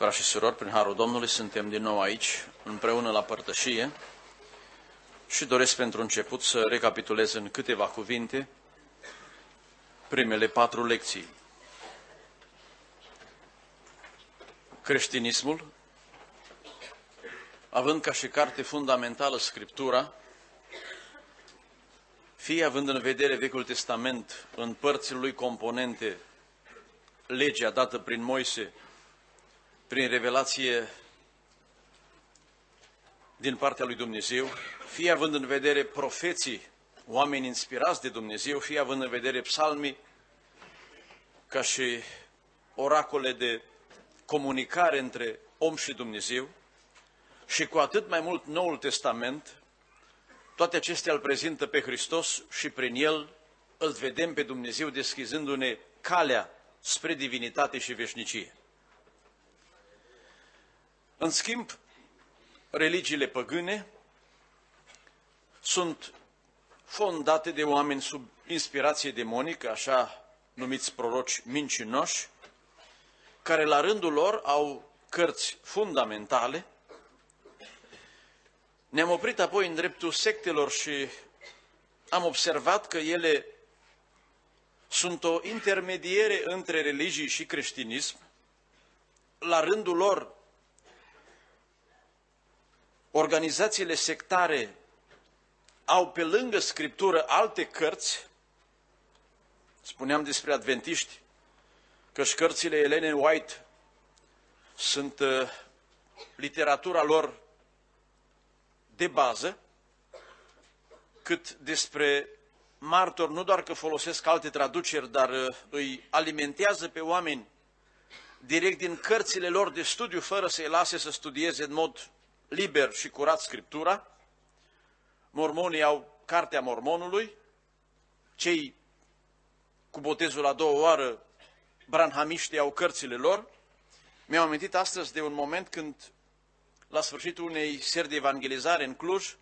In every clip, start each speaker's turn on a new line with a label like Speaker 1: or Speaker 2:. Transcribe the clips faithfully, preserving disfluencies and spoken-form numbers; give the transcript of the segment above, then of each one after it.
Speaker 1: Frați și surori, prin harul Domnului, suntem din nou aici, împreună la părtășie și doresc pentru început să recapitulez în câteva cuvinte primele patru lecții. Creștinismul, având ca și carte fundamentală Scriptura, fie având în vedere Vechiul Testament în părțile lui componente, legea dată prin Moise, prin revelație din partea lui Dumnezeu, fie având în vedere profeții, oameni inspirați de Dumnezeu, fie având în vedere psalmii, ca și oracole de comunicare între om și Dumnezeu, și cu atât mai mult Noul Testament, toate acestea îl prezintă pe Hristos și prin El îl vedem pe Dumnezeu deschizându-ne calea spre divinitate și veșnicie. În schimb, religiile păgâne sunt fondate de oameni sub inspirație demonică, așa numiți proroci mincinoși, care la rândul lor au cărți fundamentale. Ne-am oprit apoi în dreptul sectelor și am observat că ele sunt o intermediere între religii și creștinism. La rândul lor, organizațiile sectare au pe lângă Scriptură alte cărți. Spuneam despre adventiști că și cărțile Ellen White sunt uh, literatura lor de bază, cât despre martori, nu doar că folosesc alte traduceri, dar uh, îi alimentează pe oameni direct din cărțile lor de studiu, fără să-i lase să studieze în mod liber și curat Scriptura. Mormonii au Cartea Mormonului, cei cu botezul a doua oară, branhamiștii, au cărțile lor. Mi-am amintit astăzi de un moment când, la sfârșitul unei seri de evangelizare în Cluj,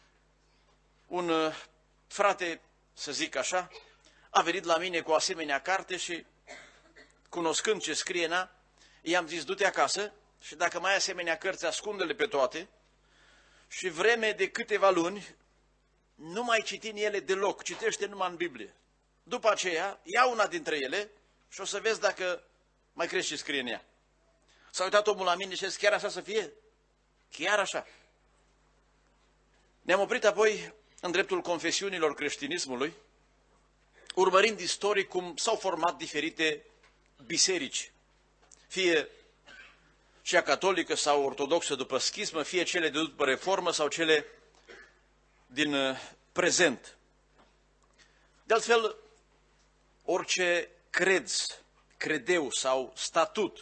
Speaker 1: un uh, frate, să zic așa, a venit la mine cu o asemenea carte și, cunoscând ce scrie în ea, i-am zis: du-te acasă și dacă mai ai asemenea cărți, ascunde-le pe toate și vreme de câteva luni nu mai citi în ele deloc, citește numai în Biblie. După aceea, ia una dintre ele și o să vezi dacă mai crezi ce scrie în ea. S-a uitat omul la mine și zice: chiar așa să fie? Chiar așa. Ne-am oprit apoi în dreptul confesiunilor creștinismului, urmărind istoric cum s-au format diferite biserici, fie cea catolică sau ortodoxă după schismă, fie cele de după reformă sau cele din prezent. De altfel, orice creț, credeu sau statut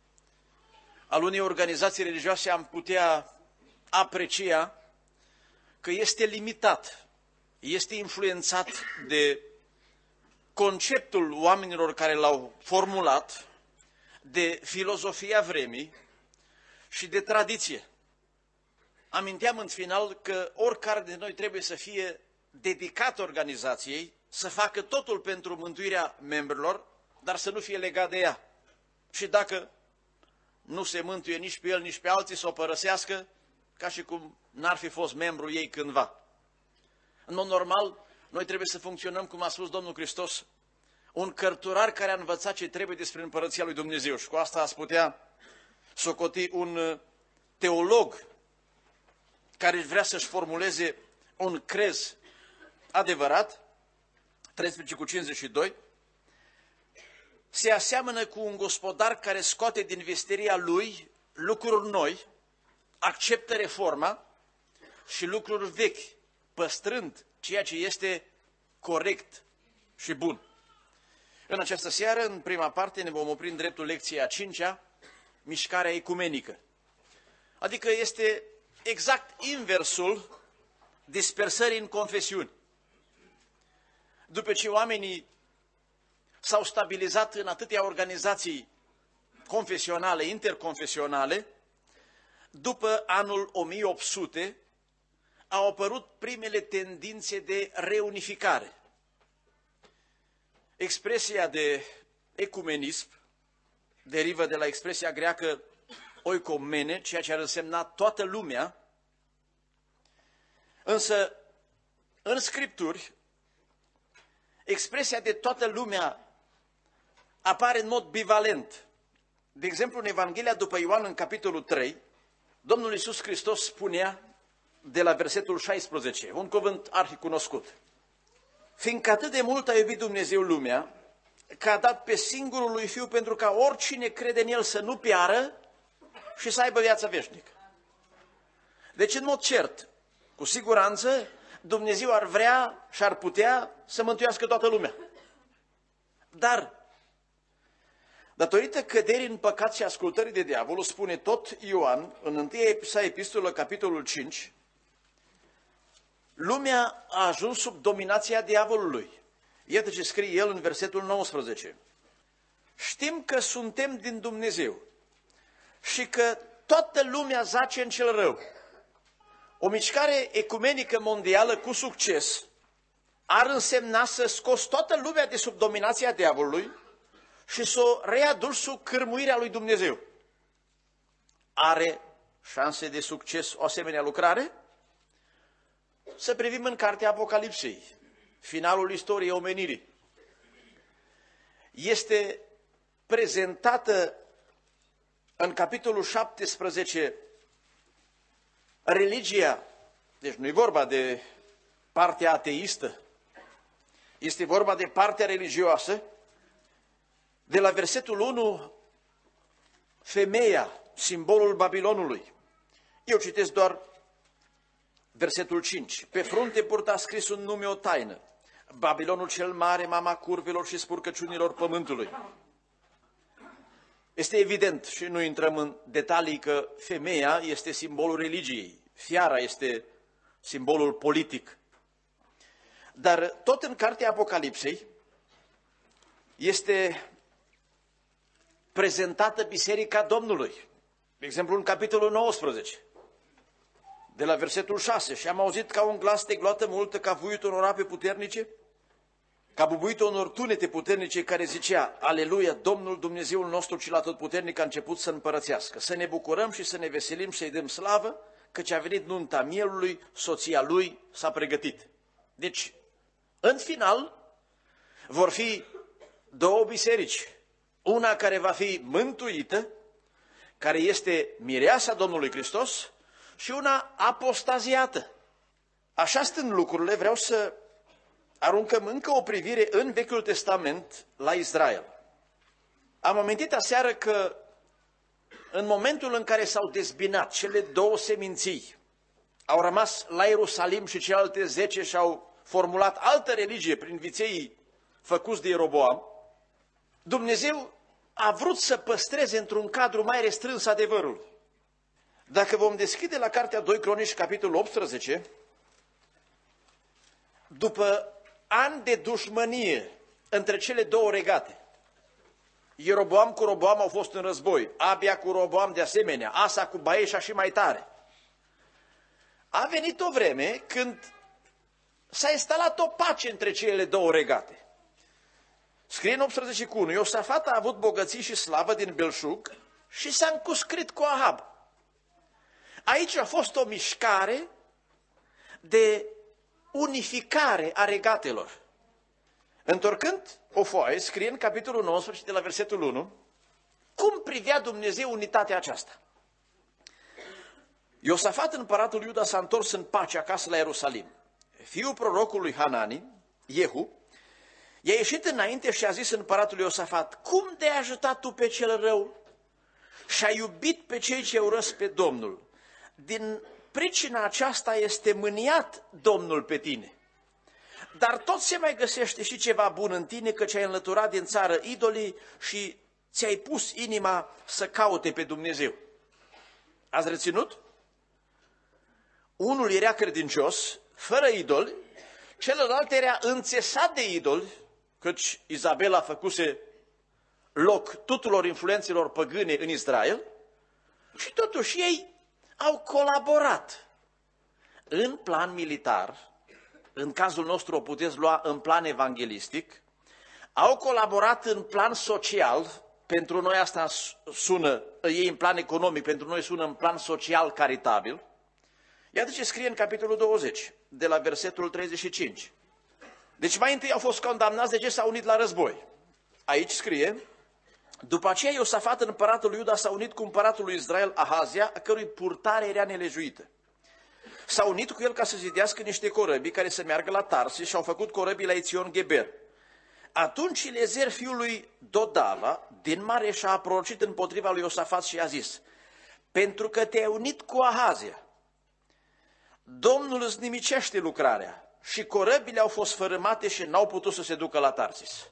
Speaker 1: al unei organizații religioase am putea aprecia că este limitat, este influențat de conceptul oamenilor care l-au formulat, de filozofia vremii și de tradiție. Aminteam în final că oricare de noi trebuie să fie dedicat organizației, să facă totul pentru mântuirea membrilor, dar să nu fie legat de ea. Și dacă nu se mântuie nici pe el, nici pe alții, să o părăsească ca și cum n-ar fi fost membru ei cândva. În mod normal, noi trebuie să funcționăm, cum a spus Domnul Hristos, un cărturar care a învățat ce trebuie despre Împărăția lui Dumnezeu. Și cu asta ați putea socoti un teolog care vrea să-și formuleze un crez adevărat, treisprezece cu cincizeci și doi, se aseamănă cu un gospodar care scoate din vesteria lui lucruri noi, acceptă reforma și lucruri vechi, păstrând ceea ce este corect și bun. În această seară, în prima parte, ne vom opri în dreptul lecției a cincea, mișcarea ecumenică. Adică este exact inversul dispersării în confesiuni. După ce oamenii s-au stabilizat în atâtea organizații confesionale, interconfesionale, după anul o mie opt sute au apărut primele tendințe de reunificare. Expresia de ecumenism derivă de la expresia greacă oikomene, ceea ce ar însemna toată lumea, însă în Scripturi expresia de toată lumea apare în mod bivalent. De exemplu, în Evanghelia după Ioan, în capitolul trei, Domnul Iisus Hristos spunea de la versetul șaisprezece, un cuvânt arhicunoscut: fiindcă atât de mult a iubit Dumnezeu lumea, că a dat pe singurul lui Fiu pentru ca oricine crede în El să nu piară și să aibă viața veșnică. Deci, în mod cert, cu siguranță, Dumnezeu ar vrea și ar putea să mântuiască toată lumea. Dar, datorită căderii în păcat și ascultării de diavol, spune tot Ioan, în întâia sa epistolă, capitolul cinci, lumea a ajuns sub dominația diavolului. Iată ce scrie el în versetul nouăsprezece. Știm că suntem din Dumnezeu și că toată lumea zace în cel rău. O mișcare ecumenică mondială cu succes ar însemna să scoți toată lumea de sub dominația diavolului și să o readuci sub cârmuirea lui Dumnezeu. Are șanse de succes o asemenea lucrare? Să privim în cartea Apocalipsei, finalul istoriei omenirii. Este prezentată în capitolul șaptesprezece religia, deci nu e vorba de partea ateistă, este vorba de partea religioasă. De la versetul unu, femeia, simbolul Babilonului. Eu citesc doar versetul cinci. Pe frunte purta scris un nume, o taină: Babilonul cel mare, mama curvelor și spurcăciunilor pământului. Este evident, și nu intrăm în detalii, că femeia este simbolul religiei, fiara este simbolul politic. Dar tot în cartea Apocalipsei este prezentată Biserica Domnului. De exemplu, în capitolul nouăsprezece, de la versetul șase, și am auzit ca un glas de gloată multă, ca vuitul unor ape puternice, ca bubuitul unor tunete puternice, care zicea: Aleluia, Domnul Dumnezeul nostru cel atotputernic a început să împărățească. Să ne bucurăm și să ne veselim și să-i dăm slavă, căci a venit nunta mielului, soția lui s-a pregătit. Deci, în final, vor fi două biserici. Una care va fi mântuită, care este mireasa Domnului Hristos, și una apostaziată. Așa stând lucrurile, vreau să aruncăm încă o privire în Vechiul Testament la Israel. Am amintit aseară că în momentul în care s-au dezbinat cele două seminții, au rămas la Ierusalim și celelalte zece și-au formulat altă religie prin vițeii făcuți de Ieroboam, Dumnezeu a vrut să păstreze într-un cadru mai restrâns adevărul. Dacă vom deschide la cartea doi Cronici, capitolul optsprezece, după ani de dușmănie între cele două regate, Ieroboam cu Roboam au fost în război, Abia cu Roboam de asemenea, Asa cu Baeșa și mai tare. A venit o vreme când s-a instalat o pace între cele două regate. Scrie în optsprezece cu unu, Iosafat a avut bogății și slavă din belșug și s-a încuscrit cu Ahab. Aici a fost o mișcare de unificare a regatelor. Întorcând o foaie, scrie în capitolul nouăsprezece, de la versetul unu, cum privea Dumnezeu unitatea aceasta. Iosafat, împăratul Iuda, s-a întors în pace acasă la Ierusalim. Fiul prorocului Hanani, Iehu, i-a ieșit înainte și a zis împăratului Iosafat: cum de-ai ajutat tu pe cel rău și ai iubit pe cei ce urăsc pe Domnul? Din pricina aceasta este mâniat Domnul pe tine. Dar tot se mai găsește și ceva bun în tine, căci ai înlăturat din țară idolii și ți-ai pus inima să caute pe Dumnezeu. Ați reținut? Unul era credincios, fără idoli, celălalt era înțesat de idoli, căci Izabela făcuse loc tuturor influențelor păgâne în Israel, și totuși ei au colaborat în plan militar. În cazul nostru o puteți lua în plan evanghelistic, au colaborat în plan social pentru noi asta sună, ei în plan economic, pentru noi sună în plan social caritabil. Iată ce scrie în capitolul douăzeci, de la versetul treizeci și cinci. Deci mai întâi au fost condamnați de ce s-au unit la război. Aici scrie: după aceea Iosafat, împăratul lui Iuda, s-a unit cu împăratul lui Israel Ahazia, a cărui purtare era nelejuită. S-a unit cu el ca să zidească niște corăbii care să meargă la Tarsis și au făcut corăbii la Ețion-Geber. Atunci Eliezer, fiul lui Dodava, din Mareșa, a prorocit împotriva lui Iosafat și a zis: pentru că te-ai unit cu Ahazia, Domnul îți nimicește lucrarea și corăbile au fost fărâmate și n-au putut să se ducă la Tarsis.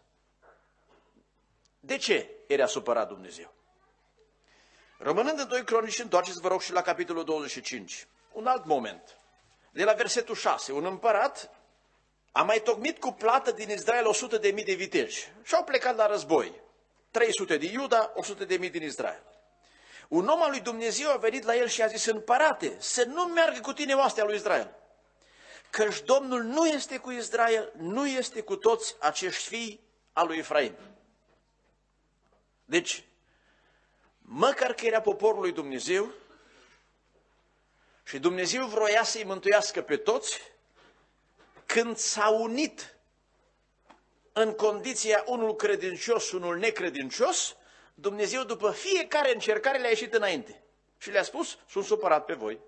Speaker 1: De ce era supărat Dumnezeu? Rămânând în doi Cronici, întoarceți, vă rog, și la capitolul douăzeci și cinci. Un alt moment. De la versetul șase. Un împărat a mai tocmit cu plată din Israel o sută de mii de viteji și au plecat la război. trei sute din Iuda, o sută de mii din Israel. Un om al lui Dumnezeu a venit la el și a zis: împărate, să nu meargă cu tine oastea lui Israel, căci Domnul nu este cu Israel, nu este cu toți acești fii al lui Efraim. Deci, măcar că era poporul lui Dumnezeu și Dumnezeu vroia să-i mântuiască pe toți, când s-a unit în condiția unul credincios, unul necredincios, Dumnezeu după fiecare încercare le-a ieșit înainte și le-a spus: sunt supărat pe voi.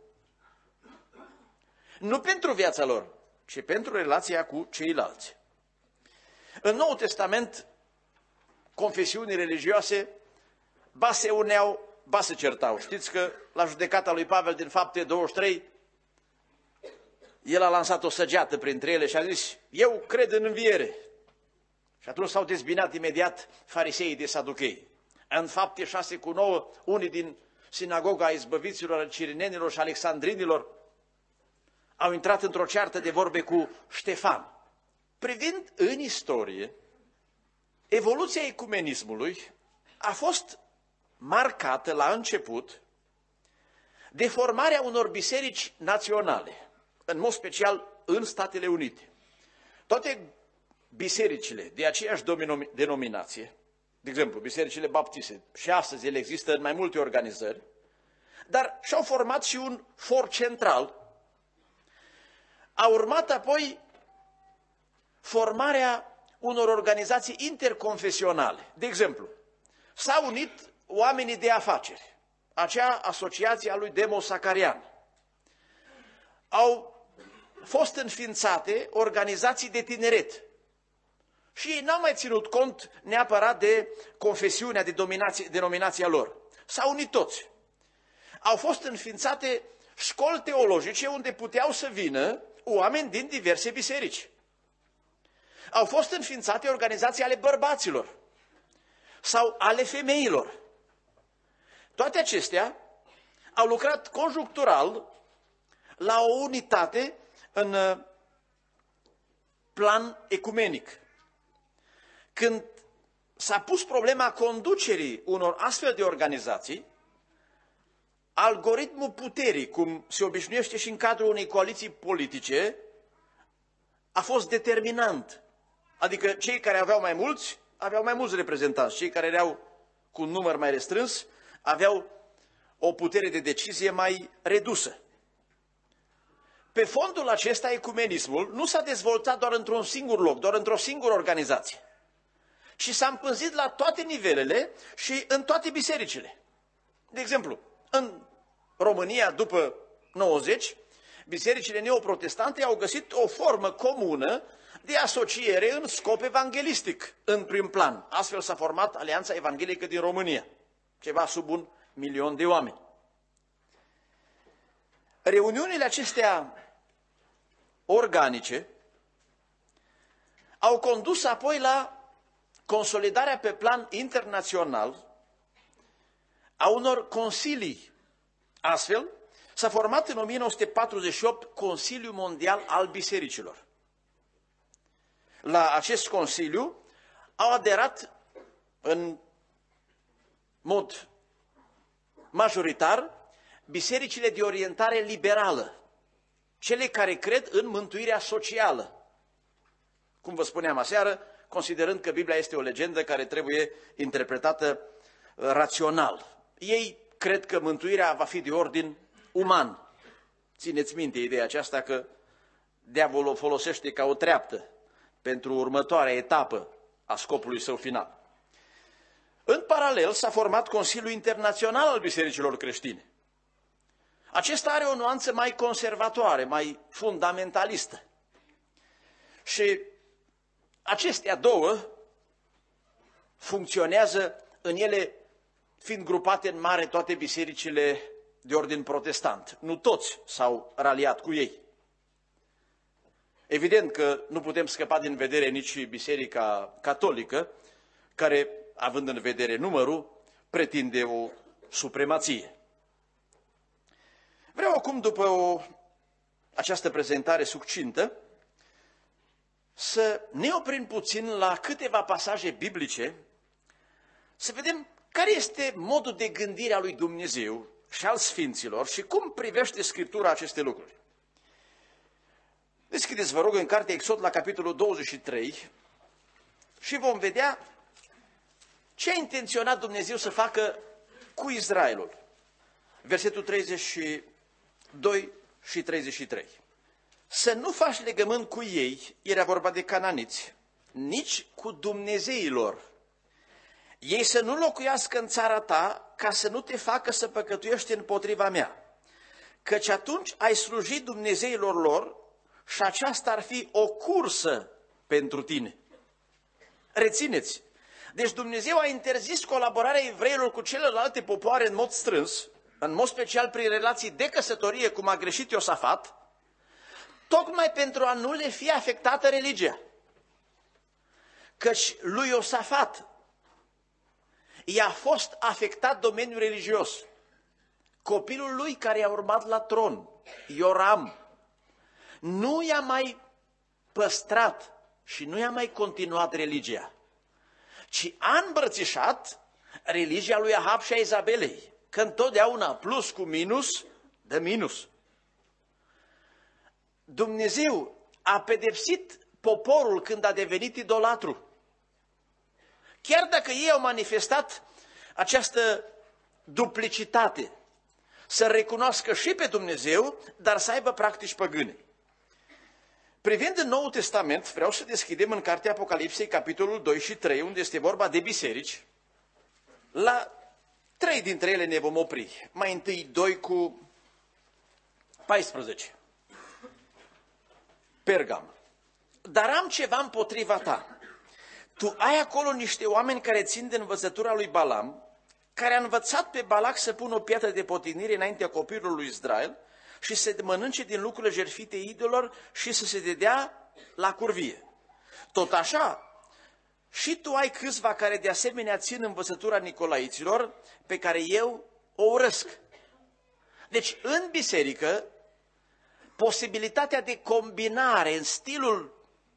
Speaker 1: Nu pentru viața lor, ci pentru relația cu ceilalți. În Noul Testament, confesiunii religioase ba se uneau, ba se certau. Știți că la judecata lui Pavel din Fapte douăzeci și trei, el a lansat o săgeată printre ele și a zis: eu cred în înviere. Și atunci s-au dezbinat imediat fariseii de saduchei. În Fapte șase cu nouă, unii din sinagoga izbăviților, cirinenilor și alexandrinilor au intrat într-o ceartă de vorbe cu Ștefan. Privind în istorie, evoluția ecumenismului a fost marcată la început de formarea unor biserici naționale, în mod special în Statele Unite. Toate bisericile de aceeași denominație, de exemplu, bisericile baptiste, și astăzi ele există în mai multe organizări, dar și-au format și un for central. A urmat apoi formarea unor organizații interconfesionale. De exemplu, s-au unit oamenii de afaceri, acea asociație a lui Demos Sacarian. Au fost înființate organizații de tineret și ei n-au mai ținut cont neapărat de confesiunea, de denominația lor. S-au unit toți. Au fost înființate școli teologice unde puteau să vină oameni din diverse biserici. Au fost înființate organizații ale bărbaților sau ale femeilor. Toate acestea au lucrat conjunctural la o unitate în plan ecumenic. Când s-a pus problema conducerii unor astfel de organizații, algoritmul puterii, cum se obișnuiește și în cadrul unei coaliții politice, a fost determinant. Adică cei care aveau mai mulți, aveau mai mulți reprezentanți. Cei care erau cu un număr mai restrâns, aveau o putere de decizie mai redusă. Pe fondul acesta, ecumenismul nu s-a dezvoltat doar într-un singur loc, doar într-o singură organizație, ci s-a împânzit la toate nivelele și în toate bisericile. De exemplu, în România, după nouăzeci, bisericile neoprotestante au găsit o formă comună de asociere în scop evanghelistic, în prim plan. Astfel s-a format Alianța Evanghelică din România, ceva sub un milion de oameni. Reuniunile acestea organice au condus apoi la consolidarea pe plan internațional a unor consilii. Astfel, s-a format în o mie nouă sute patruzeci și opt Consiliul Mondial al Bisericilor. La acest consiliu au aderat în mod majoritar bisericile de orientare liberală, cele care cred în mântuirea socială. Cum vă spuneam aseară, considerând că Biblia este o legendă care trebuie interpretată rațional. Ei cred că mântuirea va fi de ordin uman. Țineți minte ideea aceasta că diavolul o folosește ca o treaptă pentru următoarea etapă a scopului său final. În paralel s-a format Consiliul Internațional al Bisericilor Creștine. Acesta are o nuanță mai conservatoare, mai fundamentalistă. Și acestea două funcționează în ele, fiind grupate în mare toate bisericile de ordin protestant. Nu toți s-au raliat cu ei. Evident că nu putem scăpa din vedere nici Biserica Catolică, care, având în vedere numărul, pretinde o supremație. Vreau acum, după o, această prezentare succintă, să ne oprim puțin la câteva pasaje biblice, să vedem care este modul de gândire a lui Dumnezeu și al Sfinților și cum privește Scriptura aceste lucruri. Deschideți, vă rog, în cartea Exod la capitolul douăzeci și trei și vom vedea ce a intenționat Dumnezeu să facă cu Israelul. Versetul treizeci și doi și treizeci și trei. Să nu faci legământ cu ei, era vorba de cananiți, nici cu dumnezeilor. Ei să nu locuiască în țara ta, ca să nu te facă să păcătuiești împotriva mea. Căci atunci ai slujit dumnezeilor lor și aceasta ar fi o cursă pentru tine. Rețineți! Deci Dumnezeu a interzis colaborarea evreilor cu celelalte popoare în mod strâns, în mod special prin relații de căsătorie, cum a greșit Iosafat, tocmai pentru a nu le fi afectată religia. Căci lui Iosafat i-a fost afectat domeniul religios. Copilul lui care i-a urmat la tron, Ioram, nu i-a mai păstrat și nu i-a mai continuat religia, ci a îmbrățișat religia lui Ahab și a Izabelei, că întotdeauna plus cu minus dă minus. Dumnezeu a pedepsit poporul când a devenit idolatru. Chiar dacă ei au manifestat această duplicitate, să recunoască și pe Dumnezeu, dar să aibă practici păgâne. Privind în Noul Testament, vreau să deschidem în cartea Apocalipsei, capitolul doi și trei, unde este vorba de biserici. La trei dintre ele ne vom opri. Mai întâi doi cu paisprezece. Pergam. Dar am ceva împotriva ta. Tu ai acolo niște oameni care țin de învățătura lui Balam, care a învățat pe Balac să pună o piatră de potignire înaintea copilului lui Israel și să mănânce din lucrurile jertfite idolilor și să se dedea la curvie. Tot așa, și tu ai câțiva care de asemenea țin învățătura nicolaiților, pe care eu o urăsc. Deci, în biserică, posibilitatea de combinare în stilul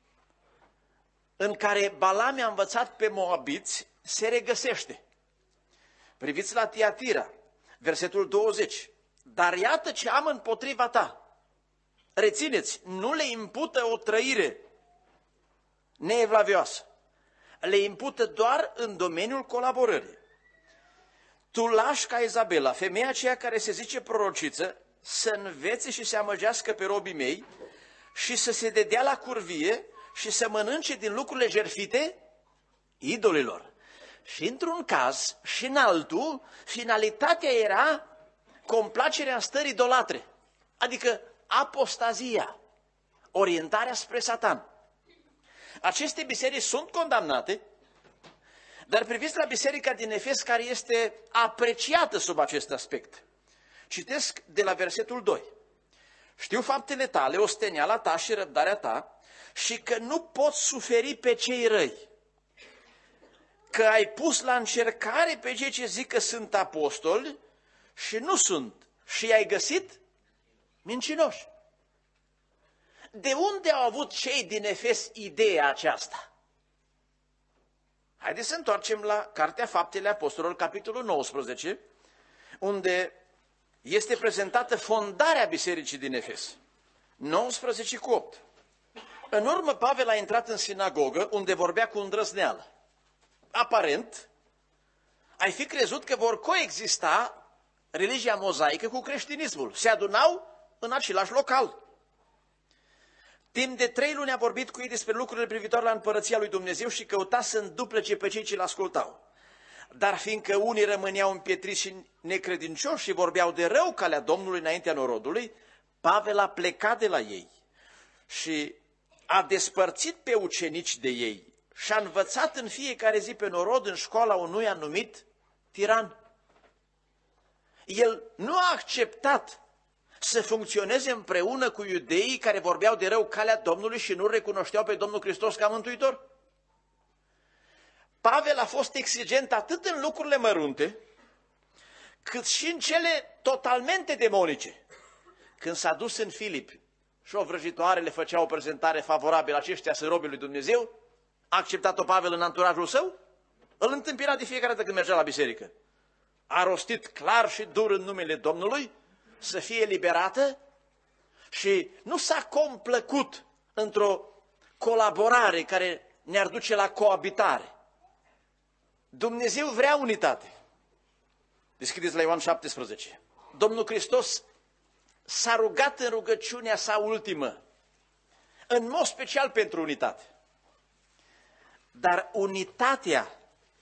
Speaker 1: în care Balam a învățat pe moabiți se regăsește. Priviți la Tiatira, versetul douăzeci. Dar iată ce am împotriva ta. Rețineți, nu le impută o trăire neevlavioasă. Le impută doar în domeniul colaborării. Tu lași ca Izabela, femeia aceea care se zice prorociță, să învețe și să amăgească pe robii mei și să se dedea la curvie și să mănânce din lucrurile jertfite idolilor. Și într-un caz și în altul, finalitatea era complacerea în stări idolatre, adică apostazia, orientarea spre Satan. Aceste biserici sunt condamnate, dar priviți la biserica din Efes, care este apreciată sub acest aspect. Citesc de la versetul doi. Știu faptele tale, osteniala ta și răbdarea ta, și că nu poți suferi pe cei răi, că ai pus la încercare pe cei ce zic că sunt apostoli și nu sunt, și ai găsit mincinoși. De unde au avut cei din Efes ideea aceasta? Haideți să întoarcem la Cartea Faptele Apostolilor, capitolul nouăsprezece, unde este prezentată fondarea bisericii din Efes. nouăsprezece cu opt. În urmă, Pavel a intrat în sinagogă, unde vorbea cu îndrăzneală. Aparent, ai fi crezut că vor coexista religia mozaică cu creștinismul. Se adunau în același local. Timp de trei luni a vorbit cu ei despre lucrurile privitoare la împărăția lui Dumnezeu și căuta să înduplece pe cei ce l-ascultau. Dar fiindcă unii rămâneau împietriți și necredincioși și vorbeau de rău calea Domnului înaintea norodului, Pavel a plecat de la ei și a despărțit pe ucenici de ei și a învățat în fiecare zi pe norod în școala unui anumit tiran. El nu a acceptat să funcționeze împreună cu iudeii care vorbeau de rău calea Domnului și nu recunoșteau pe Domnul Hristos ca Mântuitor. Pavel a fost exigent atât în lucrurile mărunte, cât și în cele totalmente demonice. Când s-a dus în Filip și o vrăjitoare le făcea o prezentare favorabilă, aceștia sunt robii lui Dumnezeu, a acceptat-o Pavel în anturajul său? Îl întâmpina de fiecare dată când mergea la biserică. A rostit clar și dur în numele Domnului să fie eliberată și nu s-a complăcut într-o colaborare care ne-ar duce la coabitare. Dumnezeu vrea unitate. Deschideți la Ioan șaptesprezece. Domnul Hristos s-a rugat în rugăciunea sa ultimă, în mod special pentru unitate. Dar unitatea,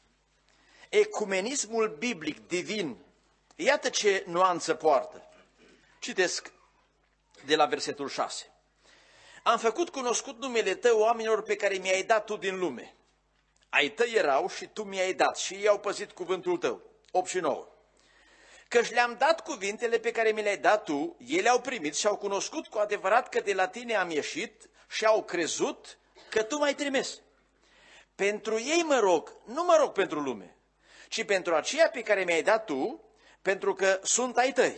Speaker 1: ecumenismul biblic, divin, iată ce nuanță poartă. Citesc de la versetul șase. Am făcut cunoscut numele tău oamenilor pe care mi-ai dat tu din lume. Ai tăi erau și tu mi-ai dat și ei au păzit cuvântul tău. opt și nouă. Căci le-am dat cuvintele pe care mi le-ai dat tu, ele au primit și au cunoscut cu adevărat că de la tine am ieșit și au crezut că tu m-ai trimis. Pentru ei mă rog, nu mă rog pentru lume, ci pentru aceia pe care mi-ai dat tu, pentru că sunt ai tăi.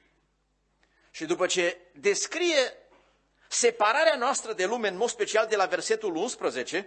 Speaker 1: Și după ce descrie separarea noastră de lume, în mod special de la versetul unsprezece,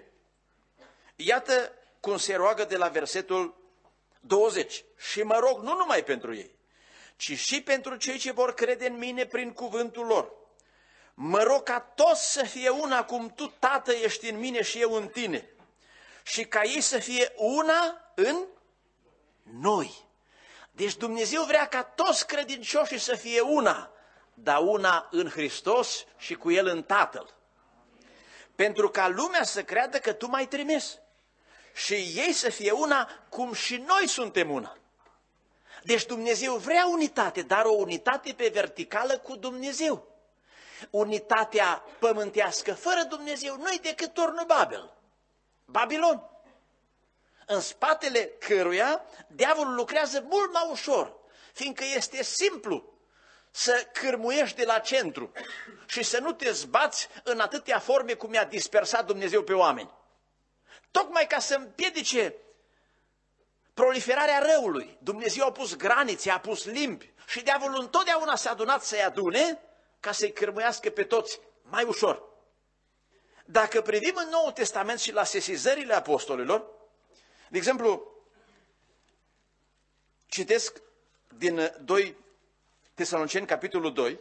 Speaker 1: iată cum se roagă de la versetul douăzeci. Și mă rog nu numai pentru ei, ci și pentru cei ce vor crede în mine prin cuvântul lor. Mă rog ca toți să fie una cum tu, Tată, ești în mine și eu în tine, și ca ei să fie una în noi. Deci Dumnezeu vrea ca toți credincioșii să fie una, dar una în Hristos și cu El în Tatăl. Pentru ca lumea să creadă că tu m-ai trimis și ei să fie una cum și noi suntem una. Deci Dumnezeu vrea unitate, dar o unitate pe verticală cu Dumnezeu. Unitatea pământească fără Dumnezeu nu-i decât turnul Babel, Babilon, în spatele căruia diavolul lucrează mult mai ușor, fiindcă este simplu să cârmuiești de la centru și să nu te zbați în atâtea forme cum i-a dispersat Dumnezeu pe oameni. Tocmai ca să împiedice proliferarea răului, Dumnezeu a pus granițe, a pus limbi și diavolul întotdeauna s-a adunat să-i adune ca să-i cârmuiască pe toți mai ușor. Dacă privim în Noul Testament și la sesizările apostolilor, de exemplu, citesc din doi Tesaloniceni, capitolul doi,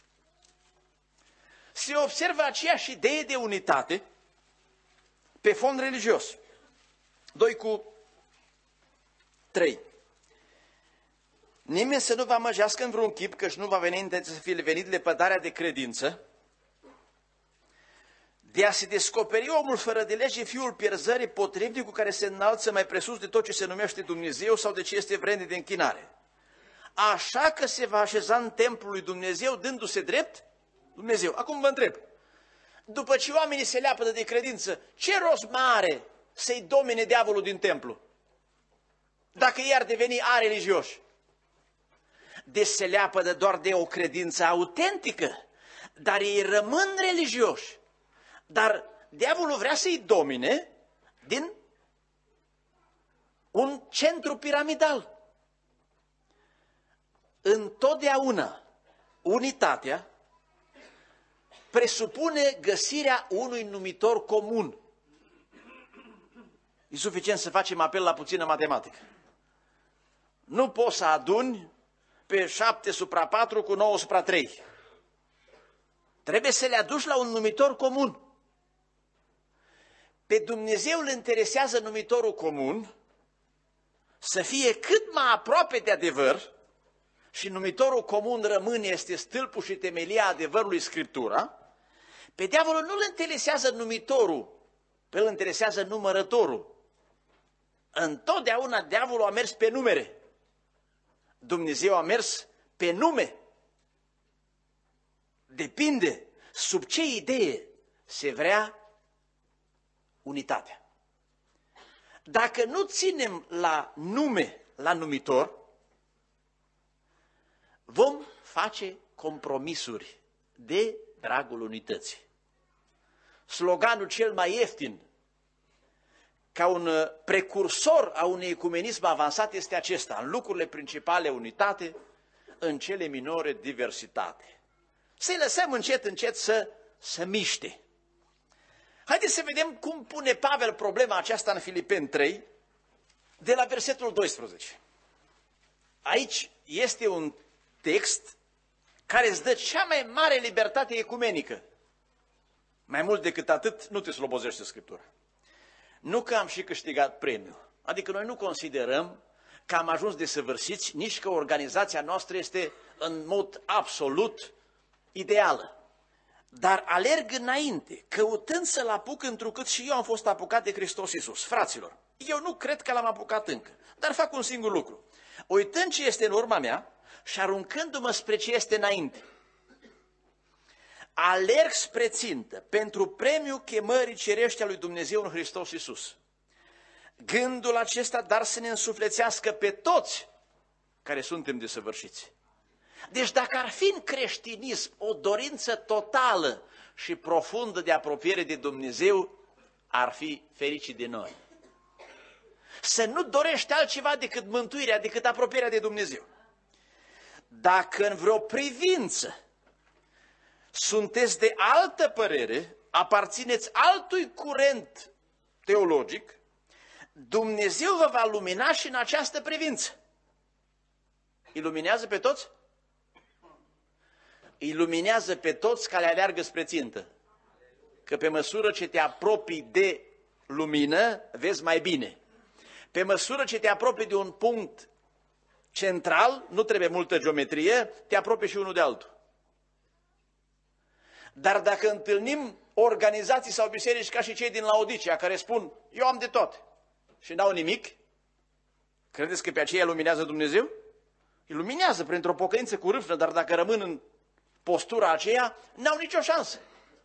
Speaker 1: se observă aceeași idee de unitate pe fond religios. doi cu trei. Nimeni să nu vă amăgească în vreun chip, căci nu va veni intenție să fie venit lepădarea de credință, de a se descoperi omul fără de lege, fiul pierzării, potrivnic cu care se înalță mai presus de tot ce se numește Dumnezeu sau de ce este vrednic de închinare. Așa că se va așeza în templul lui Dumnezeu, dându-se drept Dumnezeu. Acum vă întreb, după ce oamenii se leapădă de credință, ce rost mai are să-i domine diavolul din templu? Dacă ei ar deveni areligioși. Deci se leapădă doar de o credință autentică, dar ei rămân religioși. Dar diavolul vrea să-i domine din un centru piramidal. Întotdeauna unitatea presupune găsirea unui numitor comun. E suficient să facem apel la puțină matematică. Nu poți să aduni pe șapte supra patru cu nouă supra trei. Trebuie să le aduci la un numitor comun. Pe Dumnezeu îl interesează numitorul comun să fie cât mai aproape de adevăr și numitorul comun rămâne, este stâlpul și temelia adevărului Scriptura, pe diavolul nu îl interesează numitorul, pe îl interesează numărătorul. Întotdeauna diavolul a mers pe numere. Dumnezeu a mers pe nume. Depinde sub ce idee se vrea unitatea. Dacă nu ținem la nume, la numitor, vom face compromisuri de dragul unității. Sloganul cel mai ieftin, ca un precursor a unui ecumenism avansat, este acesta: în lucrurile principale unitate, în cele minore diversitate. Să-i lăsăm încet, încet să se miște. Haideți să vedem cum pune Pavel problema aceasta în Filipeni trei, de la versetul doisprezece. Aici este un text care îți dă cea mai mare libertate ecumenică. Mai mult decât atât, nu te slobozește Scriptura. Nu că am și câștigat premiul. Adică noi nu considerăm că am ajuns desăvârșiți, nici că organizația noastră este în mod absolut ideală. Dar alerg înainte, căutând să-L apuc, întrucât și eu am fost apucat de Hristos Iisus. Fraților, eu nu cred că L-am apucat încă, dar fac un singur lucru. Uitând ce este în urma mea și aruncându-mă spre ce este înainte, alerg spre țintă pentru premiul chemării cerești a lui Dumnezeu în Hristos Iisus. Gândul acesta, dar să ne însuflețească pe toți care suntem desăvârșiți. Deci dacă ar fi în creștinism o dorință totală și profundă de apropiere de Dumnezeu, ar fi fericit de noi. Să nu dorești altceva decât mântuirea, decât apropierea de Dumnezeu. Dacă în vreo privință sunteți de altă părere, aparțineți altui curent teologic, Dumnezeu vă va lumina și în această privință. Iluminează pe toți? Iluminează pe toți care aleargă spre țintă. Că pe măsură ce te apropii de lumină, vezi mai bine. Pe măsură ce te apropii de un punct central, nu trebuie multă geometrie, te apropii și unul de altul. Dar dacă întâlnim organizații sau biserici ca și cei din Laodicea, care spun, eu am de tot și n-au nimic, credeți că pe aceea luminează Dumnezeu? Iluminează printr-o pocăință cu râvnă, dar dacă rămân în postura aceea, n-au nicio șansă.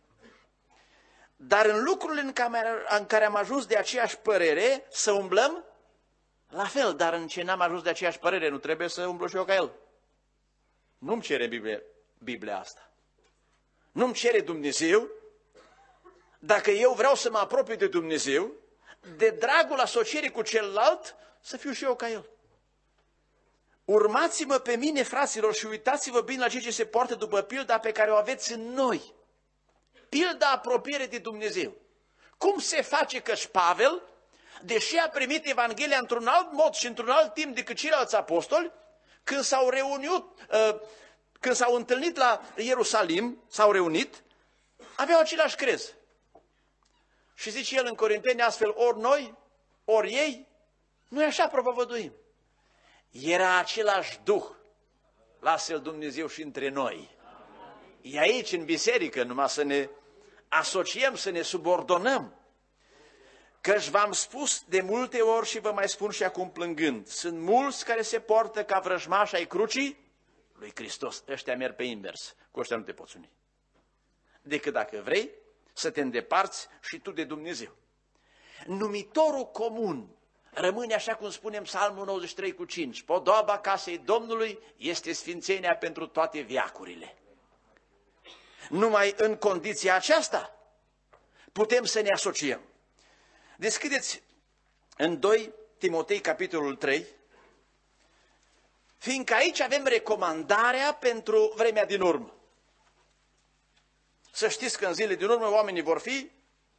Speaker 1: Dar în lucrurile în care, în care am ajuns de aceeași părere, să umblăm la fel, dar în ce n-am ajuns de aceeași părere, nu trebuie să umblu și eu ca el. Nu-mi cere Biblia, Biblia asta. Nu-mi cere Dumnezeu, dacă eu vreau să mă apropii de Dumnezeu, de dragul asocierii cu celălalt, să fiu și eu ca el. Urmați-mă pe mine, fraților, și uitați-vă bine la ceea ce se poartă după pilda pe care o aveți în noi. Pilda apropiere de Dumnezeu. Cum se face că și Pavel, deși a primit Evanghelia într-un alt mod și într-un alt timp decât ceilalți apostoli, când s-au reunit, când s-au întâlnit la Ierusalim, s-au reunit, aveau același crez. Și zice el în Corinteni astfel, ori noi, ori ei, noi așa propovăduim. Era același Duh, lasă-l Dumnezeu și între noi. E aici, în biserică, numai să ne asociem, să ne subordonăm. Căci v-am spus de multe ori și vă mai spun și acum plângând, sunt mulți care se poartă ca vrăjmași ai crucii lui Hristos. Ăștia merg pe invers, cu ăștia nu te poți uni. Decât dacă vrei să te îndeparți și tu de Dumnezeu. Numitorul comun rămâne așa cum spunem Psalmul nouăzeci și trei cu cinci. Podoaba casei Domnului este sfințenia pentru toate veacurile. Numai în condiția aceasta putem să ne asociem. Deschideți în doi Timotei, capitolul trei, fiindcă aici avem recomandarea pentru vremea din urmă. Să știți că în zilele din urmă oamenii vor fi,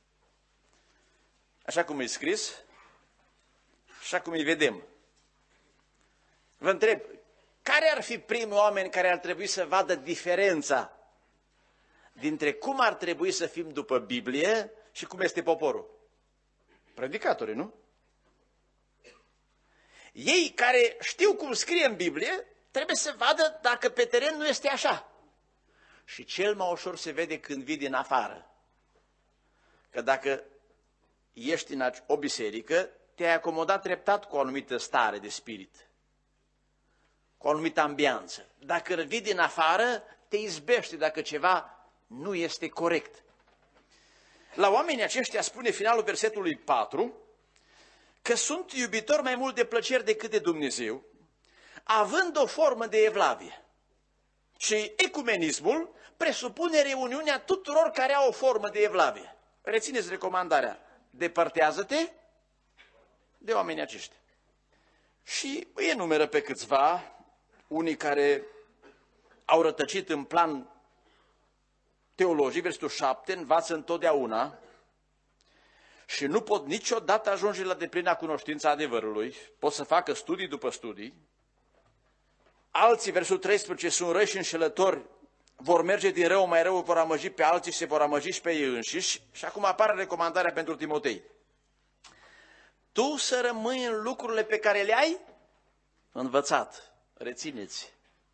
Speaker 1: așa cum e scris, așa cum îi vedem. Vă întreb, care ar fi primii oameni care ar trebui să vadă diferența dintre cum ar trebui să fim după Biblie și cum este poporul? Predicatorii, nu? Ei care știu cum scrie în Biblie, trebuie să vadă dacă pe teren nu este așa. Și cel mai ușor se vede când vii din afară. Că dacă ești în o biserică, te-ai acomodat treptat cu o anumită stare de spirit, cu o anumită ambianță. Dacă vii din afară, te izbește dacă ceva nu este corect. La oamenii aceștia spune finalul versetului patru că sunt iubitori mai mult de plăceri decât de Dumnezeu, având o formă de evlavie. Și ecumenismul presupune reuniunea tuturor care au o formă de evlavie. Rețineți recomandarea: depărtează-te de oamenii aceștia. Și îi enumeră pe câțiva, unii care au rătăcit în plan teologic, versetul șapte, învață întotdeauna și nu pot niciodată ajunge la deplina cunoștința adevărului, pot să facă studii după studii. Alții, versetul treisprezece, sunt răi și înșelători, vor merge din rău mai rău, vor amăgi pe alții și se vor amăgi și pe ei înșiși. Și acum apare recomandarea pentru Timotei: tu să rămâi în lucrurile pe care le-ai învățat. Rețineți,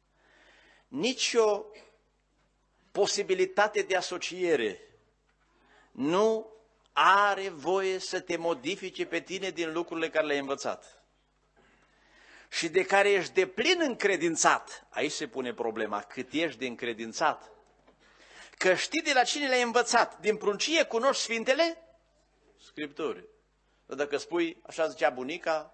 Speaker 1: nicio posibilitate de asociere nu are voie să te modifice pe tine din lucrurile care le-ai învățat și de care ești deplin încredințat. Aici se pune problema, cât ești de încredințat. Că știi de la cine le-ai învățat, din pruncie cunoști Sfintele Scripturi. Dacă spui, așa zicea bunica,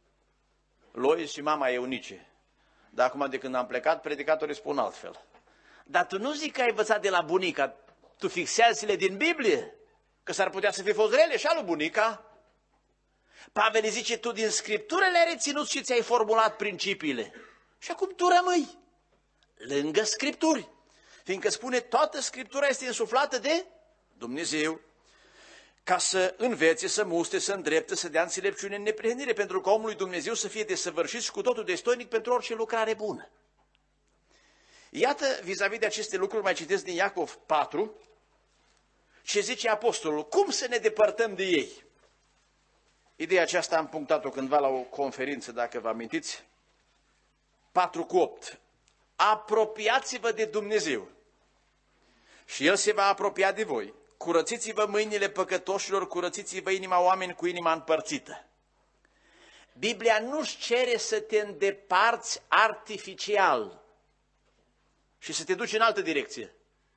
Speaker 1: Lois și mama Eunice, dar acum de când am plecat, predicatorii spun altfel. Dar tu nu zici că ai învățat de la bunica, tu fixează-le din Biblie, că s-ar putea să fi fost rele și alu bunica. Pavel îi zice, tu din Scriptură le-ai reținut și ți-ai formulat principiile. Și acum tu rămâi lângă Scripturi, fiindcă spune, toată Scriptura este insuflată de Dumnezeu, ca să învețe, să muste, să îndrepte, să dea înțelepciune în neprihănire, pentru că omul lui Dumnezeu să fie desăvârșit și cu totul destoinic pentru orice lucrare bună. Iată, vis-a-vis de aceste lucruri, mai citesc din Iacov patru, ce zice apostolul, cum să ne depărtăm de ei? Ideea aceasta am punctat-o cândva la o conferință, dacă vă amintiți, patru cu opt. Apropiați-vă de Dumnezeu și El se va apropia de voi. Curățiți-vă mâinile păcătoșilor, curățiți-vă inima oameni cu inima împărțită. Biblia nu-și cere să te îndeparți artificial și să te duci în altă direcție.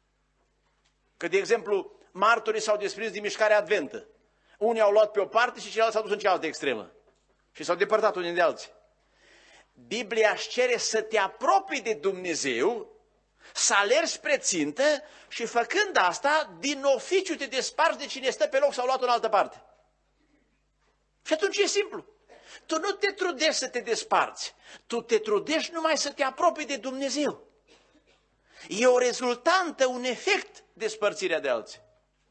Speaker 1: Că, de exemplu, martorii s-au desprins din mișcarea adventă. Unii au luat pe o parte și ceilalți s-au dus în cealaltă extremă. Și s-au depărtat unii de alții. Biblia își cere să te apropii de Dumnezeu, să alergi spre țintă și făcând asta, din oficiu te desparți de cine stă pe loc sau luat în altă parte. Și atunci e simplu. Tu nu te trudești să te desparți. Tu te trudești numai să te apropii de Dumnezeu. E o rezultantă, un efect despărțirea de alții.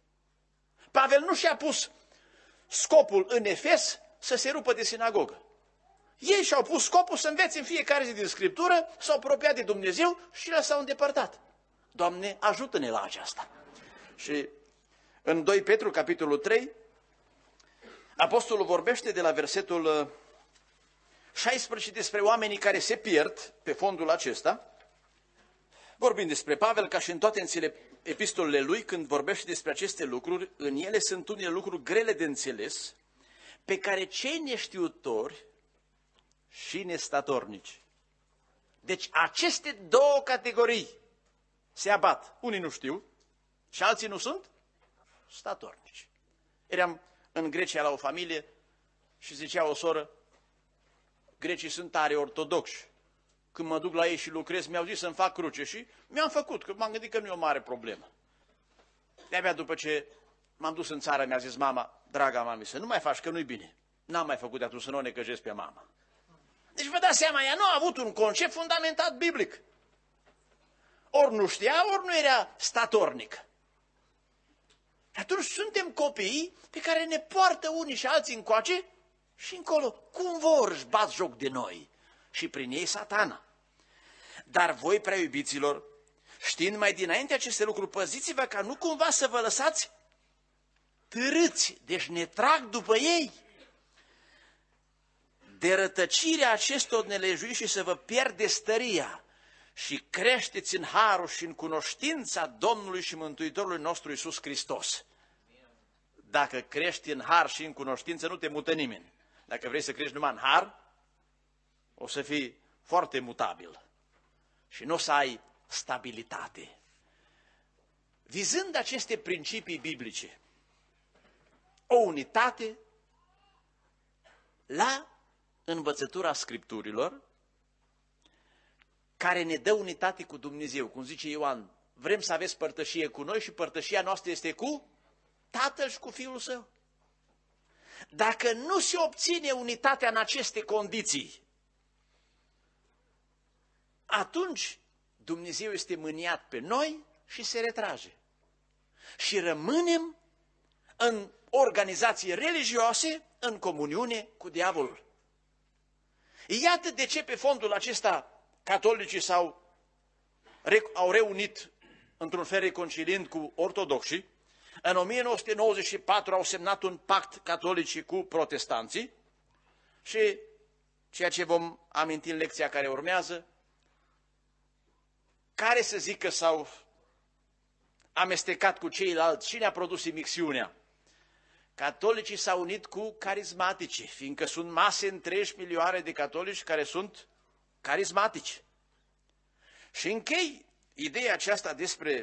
Speaker 1: Pavel nu și-a pus scopul în Efes să se rupă de sinagogă. Ei și-au pus scopul să învețe în fiecare zi din Scriptură, s-au apropiat de Dumnezeu și le s-au îndepărtat. Doamne, ajută-ne la aceasta. Și în doi Petru, capitolul trei, apostolul vorbește de la versetul șaisprezece despre oamenii care se pierd pe fondul acesta, vorbind despre Pavel, ca și în toate epistolele lui, când vorbește despre aceste lucruri, în ele sunt unele lucruri grele de înțeles, pe care cei neștiutori și nestatornici. Deci aceste două categorii se abat. Unii nu știu și alții nu sunt statornici. Eram în Grecia la o familie și zicea o soră, grecii sunt tare ortodoxi. Când mă duc la ei și lucrez, mi-au zis să-mi fac cruce și mi-am făcut, că m-am gândit că nu e o mare problemă. De-abia după ce m-am dus în țară, mi-a zis mama, draga mami, să nu mai faci, că nu-i bine. N-am mai făcut de atunci să nu o necăjesc pe mama. Deci vă dați seama, ea nu a avut un concept fundamentat biblic. Ori nu știa, ori nu era statornic. Atunci suntem copii pe care ne poartă unii și alții încoace și încolo. Cum vor își bat joc de noi? Și prin ei Satana. Dar voi, prea iubiților, știind mai dinainte aceste lucruri, păziți-vă ca nu cumva să vă lăsați târâți, deci ne trag după ei. de rătăcirea acestor nelejuiri și să vă pierdeți tăria și creșteți în harul și în cunoștința Domnului și Mântuitorului nostru Iisus Hristos. Dacă crești în har și în cunoștință, nu te mută nimeni. Dacă vrei să crești numai în har, o să fii foarte mutabil și nu o să ai stabilitate. Vizând aceste principii biblice, o unitate la învățătura Scripturilor, care ne dă unitate cu Dumnezeu. Cum zice Ioan, vrem să aveți părtășie cu noi și părtășia noastră este cu Tatăl și cu Fiul Său. Dacă nu se obține unitatea în aceste condiții, atunci Dumnezeu este mâniat pe noi și se retrage. Și rămânem în organizații religioase, în comuniune cu diavolul. Iată de ce pe fondul acesta catolicii s-au, au reunit într-un fel reconciliind cu ortodoxii. În o mie nouă sute nouăzeci și patru au semnat un pact catolicii cu protestanții și ceea ce vom aminti în lecția care urmează, care să zic că s-au amestecat cu ceilalți, cine a produs imixiunea? Catolicii s-au unit cu carismaticii, fiindcă sunt mase întregi, milioane de catolici care sunt carismatici. Și închei ideea aceasta despre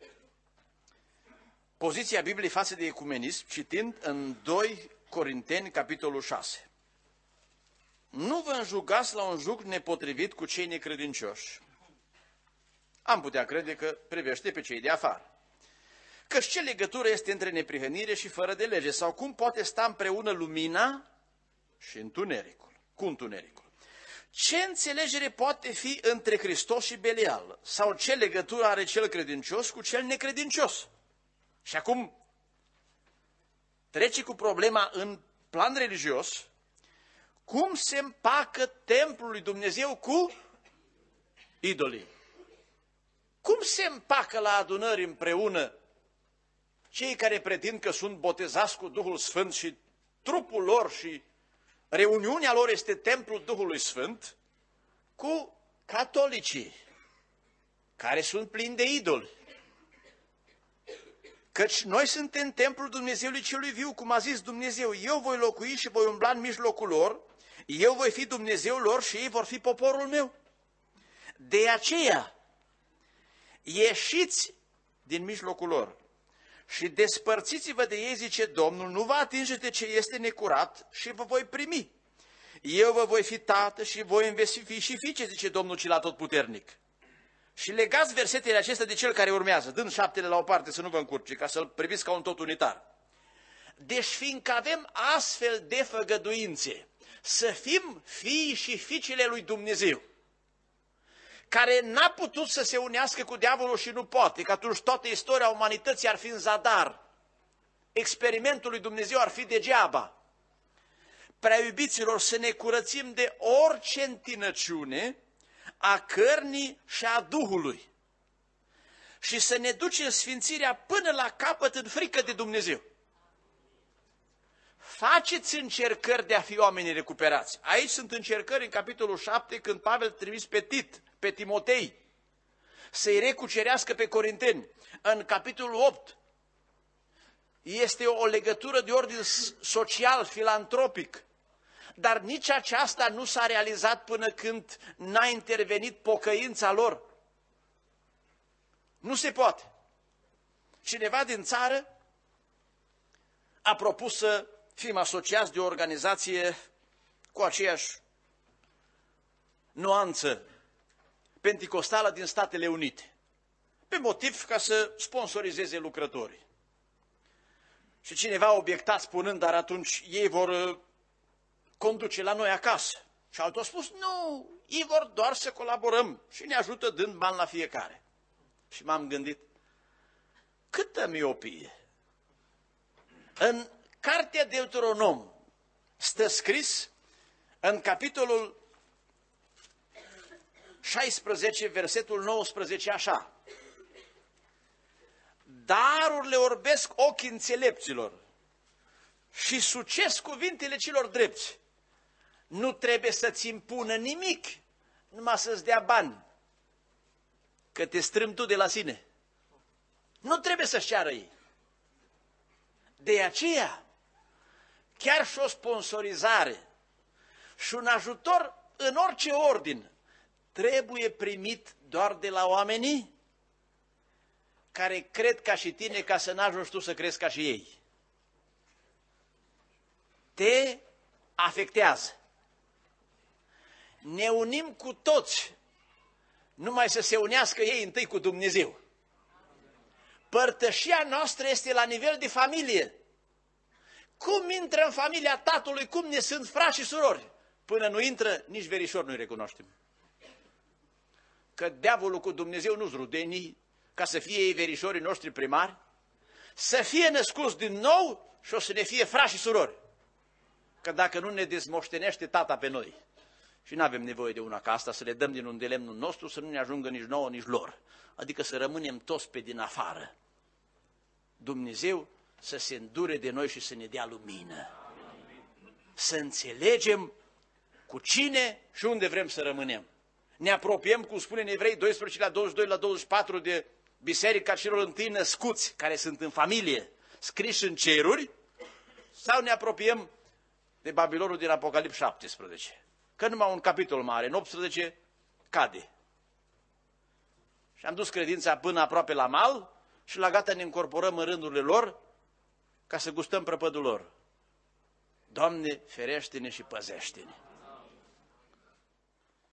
Speaker 1: poziția Bibliei față de ecumenism, citind în doi Corinteni, capitolul șase. Nu vă înjugați la un juc nepotrivit cu cei necredincioși. Am putea crede că privește pe cei de afară. Căci ce legătură este între neprihănire și fără de lege? Sau cum poate sta împreună lumina și întunericul? Cu întunericul. Ce înțelegere poate fi între Hristos și Belial? Sau ce legătură are cel credincios cu cel necredincios? Și acum trece cu problema în plan religios, cum se împacă templul lui Dumnezeu cu idolii? Cum se împacă la adunări împreună cei care pretind că sunt botezați cu Duhul Sfânt și trupul lor și reuniunea lor este templul Duhului Sfânt, cu catolicii care sunt plini de idoli? Căci noi suntem templul Dumnezeului celui viu, cum a zis Dumnezeu, eu voi locui și voi umbla în mijlocul lor, eu voi fi Dumnezeul lor și ei vor fi poporul meu. De aceea, ieșiți din mijlocul lor și despărțiți-vă de ei, zice Domnul, nu vă atingeți ce este necurat și vă voi primi. Eu vă voi fi tată și voi înveți fi și fiice, zice Domnul cel atotputernic. Și legați versetele acestea de cel care urmează, dând șaptele la o parte să nu vă încurce, ca să-l priviți ca un tot unitar. Deci fiindcă avem astfel de făgăduințe, să fim fiii și fiicele lui Dumnezeu, care n-a putut să se unească cu diavolul și nu poate, că atunci toată istoria umanității ar fi în zadar, experimentul lui Dumnezeu ar fi degeaba. Prea iubiților, să ne curățim de orice întinăciune a cărnii și a Duhului și să ne ducem sfințirea până la capăt în frică de Dumnezeu. Faceți încercări de a fi oamenii recuperați. Aici sunt încercări în capitolul șapte, când Pavel trimis pe Tit, pe Timotei, să-i recucerească pe corinteni. În capitolul opt este o legătură de ordin social, filantropic, dar nici aceasta nu s-a realizat până când n-a intervenit pocăința lor. Nu se poate. Cineva din țară a propus să fim asociați de o organizație cu aceeași nuanță penticostală din Statele Unite, pe motiv ca să sponsorizeze lucrătorii. Și cineva a obiectat spunând, dar atunci ei vor conduce la noi acasă. Și altul a spus, nu, ei vor doar să colaborăm și ne ajută dând bani la fiecare. Și m-am gândit, câtă miopie! În Cartea Deuteronom stă scris în capitolul șaisprezece, versetul nouăsprezece, așa: darurile orbesc ochii înțelepților și sucesc cuvintele celor drepți. nu trebuie să-ți impună nimic, numai să-ți dea bani, că te strâmbi tu de la sine. Nu trebuie să-și ceară ei. De aceea, chiar și o sponsorizare și un ajutor în orice ordin trebuie primit doar de la oamenii care cred ca și tine, ca să n-ajungi tu să crezi ca și ei. Te afectează. Ne unim cu toți, numai să se unească ei întâi cu Dumnezeu. Părtășia noastră este la nivel de familie. Cum intră în familia tatălui, cum ne sunt frați și surori? Până nu intră, nici verișor nu-i recunoaștem. Că diavolul cu Dumnezeu nu-s rudenii, ca să fie ei verișorii noștri primari, să fie născuți din nou și o să ne fie frați și surori. Că dacă nu ne dezmoștenește tata pe noi, și nu avem nevoie de una ca asta, să le dăm din un de lemnul nostru, să nu ne ajungă nici nouă, nici lor. Adică să rămânem toți pe din afară. Dumnezeu să se îndure de noi și să ne dea lumină. Să înțelegem cu cine și unde vrem să rămânem. Ne apropiem, cum spune în Evrei doisprezece, la douăzeci și doi, la douăzeci și patru, de biserica celor întâi născuți, care sunt în familie, scriși în ceruri, sau ne apropiem de Babilonul din Apocalips șaptesprezece. Că numai un capitol mare, în optsprezece, cade. Și am dus credința până aproape la mal și la gata ne încorporăm în rândurile lor ca să gustăm prăpădul lor. Doamne, ferește-ne și păzește-ne!